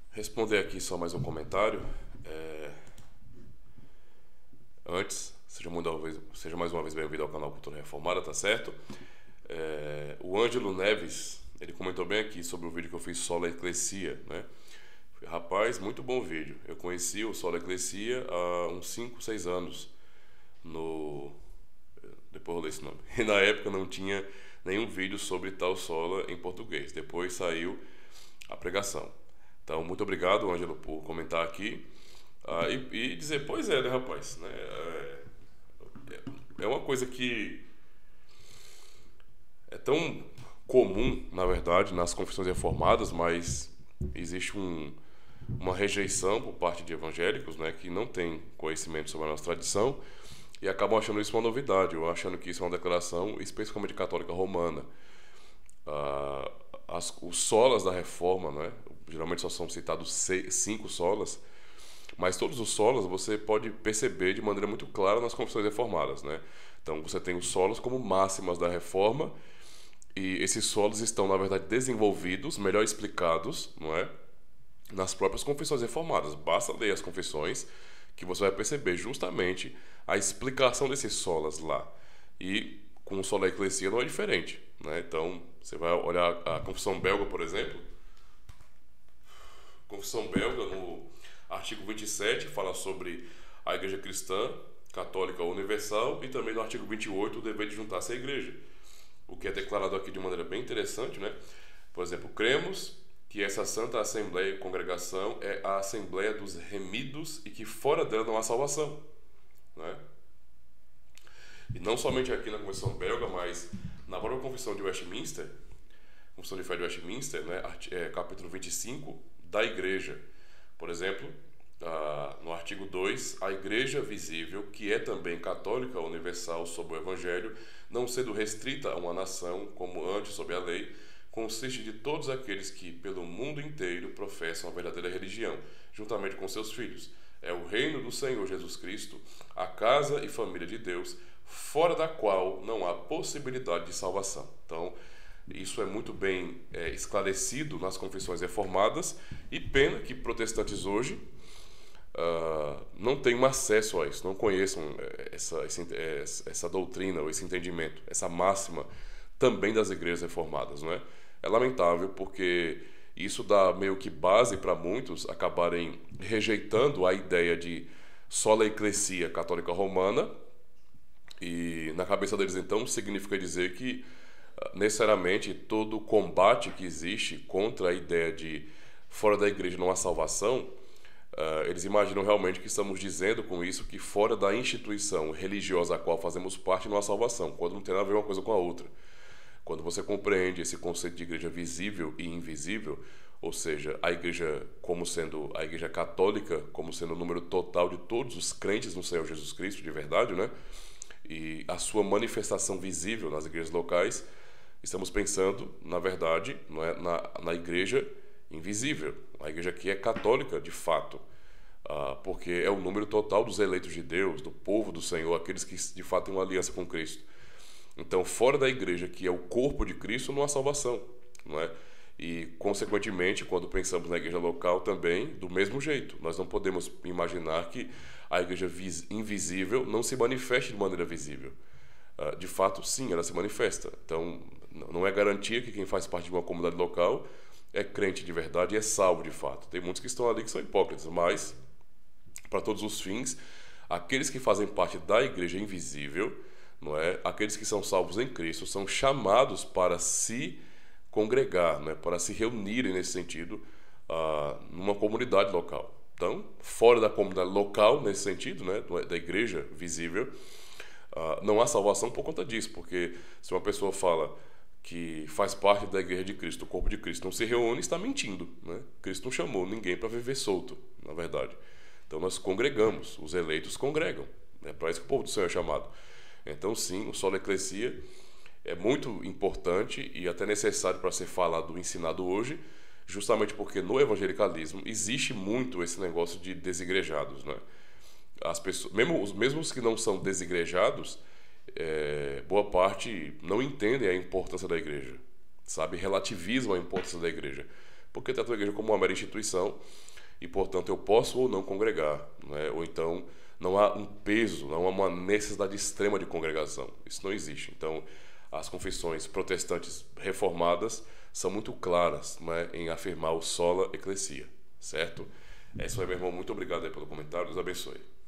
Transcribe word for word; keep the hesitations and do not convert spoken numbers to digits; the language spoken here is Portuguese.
Responder aqui só mais um comentário. É, Antes, seja, muito uma vez, seja mais uma vez bem-vindo ao canal Cultura Reformada, tá certo? É, O Ângelo Neves, ele comentou bem aqui sobre o vídeo que eu fiz Sola Ecclesia, né? Rapaz, muito bom vídeo. Eu conheci o Sola Ecclesia há uns cinco, seis anos. No... Depois eu ler esse nome. E na época não tinha nenhum vídeo sobre tal sola em português. Depois saiu a pregação. Então, muito obrigado, Ângelo, por comentar aqui. Ah, e, e dizer, pois é, né, rapaz? Né? É, é uma coisa que é tão comum, na verdade, nas confissões reformadas, mas existe um, uma rejeição por parte de evangélicos, né, que não têm conhecimento sobre a nossa tradição e acabam achando isso uma novidade, ou achando que isso é uma declaração especificamente católica romana. Ah, as, os solas da reforma, né, geralmente só são citados seis, cinco solas, mas todos os solas você pode perceber de maneira muito clara nas confissões reformadas, né? Então você tem os solos como máximas da reforma, e esses solos estão, na verdade, desenvolvidos, melhor explicados, não é? Nas próprias confissões reformadas. Basta ler as confissões que você vai perceber justamente a explicação desses solas lá. E com o Sola Ecclesia não é diferente, né? Então você vai olhar a confissão belga, por exemplo. Confissão belga, no artigo vinte e sete, fala sobre a Igreja Cristã Católica Universal, e também no artigo vinte e oito, o dever de juntar-se à Igreja. O que é declarado aqui de maneira bem interessante, né? Por exemplo, cremos que essa Santa Assembleia e Congregação é a Assembleia dos Remidos e que fora dela não há salvação, né? E não somente aqui na Confissão Belga, mas na própria Confissão de Westminster, Confissão de Fé de Westminster, né? É, capítulo vinte e cinco, da Igreja. Por exemplo, ah, no artigo dois, a Igreja visível, que é também católica universal sob o Evangelho, não sendo restrita a uma nação, como antes sob a lei, consiste de todos aqueles que, pelo mundo inteiro, professam a verdadeira religião, juntamente com seus filhos. É o reino do Senhor Jesus Cristo, a casa e família de Deus, fora da qual não há possibilidade de salvação. Então, isso é muito bem é, esclarecido nas confissões reformadas, e pena que protestantes hoje uh, não tenham acesso a isso, não conheçam essa, essa, essa doutrina ou esse entendimento, essa máxima também das igrejas reformadas, não é? É lamentável, porque isso dá meio que base para muitos acabarem rejeitando a ideia de sola ecclesia católica romana, e na cabeça deles então significa dizer que necessariamente todo o combate que existe contra a ideia de fora da igreja não há salvação, uh, eles imaginam realmente que estamos dizendo com isso que fora da instituição religiosa a qual fazemos parte não há salvação, quando não tem nada a ver uma coisa com a outra. Quando você compreende esse conceito de igreja visível e invisível, ou seja, a igreja como sendo a igreja católica, como sendo o número total de todos os crentes no Senhor Jesus Cristo, de verdade, né? E a sua manifestação visível nas igrejas locais, estamos pensando, na verdade, não é, na, na igreja invisível, a igreja que é católica de fato, ah, porque é o número total dos eleitos de Deus, do povo do Senhor, aqueles que de fato têm uma aliança com Cristo. Então, fora da igreja, que é o corpo de Cristo, não há salvação, não é? E, consequentemente, quando pensamos na igreja local também, do mesmo jeito. Nós não podemos imaginar que a igreja invisível não se manifeste de maneira visível. De fato, sim, ela se manifesta. Então, não é garantia que quem faz parte de uma comunidade local é crente de verdade e é salvo de fato. Tem muitos que estão ali que são hipócritas, mas, para todos os fins, aqueles que fazem parte da igreja invisível, não é? Aqueles que são salvos em Cristo são chamados para se congregar, né? Para se reunirem nesse sentido, uh, numa comunidade local. Então, fora da comunidade local, nesse sentido, né? Da igreja visível, uh, não há salvação por conta disso, porque se uma pessoa fala que faz parte da igreja de Cristo, o corpo de Cristo, não se reúne, está mentindo, né? Cristo não chamou ninguém para viver solto, na verdade. Então nós congregamos, os eleitos congregam, é para isso que o povo do Senhor é chamado. Então sim, o Sola Ecclesia é muito importante e até necessário para ser falado e ensinado hoje, justamente porque no evangelicalismo existe muito esse negócio de desigrejados, né? As pessoas, mesmo os mesmos que não são desigrejados, é, boa parte não entendem a importância da igreja, sabe? Relativizam a importância da igreja. porque trata a igreja como uma mera instituição e, portanto, eu posso ou não congregar, né? Ou então não há um peso, não há uma necessidade extrema de congregação. Isso não existe. Então, as confissões protestantes reformadas são muito claras, né, em afirmar o sola ecclesia, certo? É isso aí, meu irmão. Muito obrigado aí pelo comentário. Deus abençoe.